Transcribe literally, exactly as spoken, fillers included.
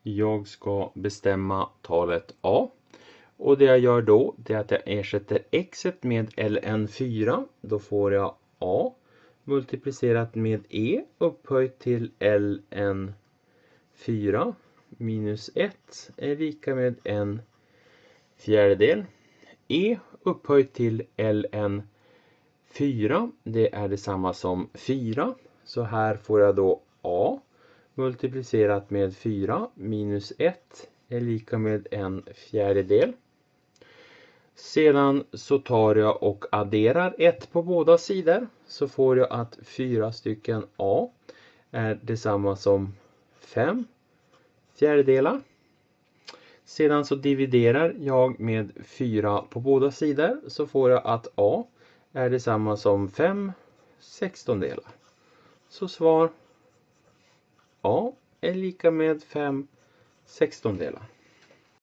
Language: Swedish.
Jag ska bestämma talet a. Och det jag gör då det är att jag ersätter x med ln fyra. Då får jag a multiplicerat med e upphöjt till ln fyra minus ett är lika med en fjärdedel. E upphöjt till ln fyra, det är detsamma som fyra. Så här får jag då a multiplicerat med fyra minus ett är lika med en fjärdedel. Sedan så tar jag och adderar ett på båda sidor. Så får jag att fyra stycken a är detsamma som fem fjärdedelar. Sedan så dividerar jag med fyra på båda sidor. Så får jag att a är detsamma som fem sextondelar. Så svar a är lika med fem sextondelar.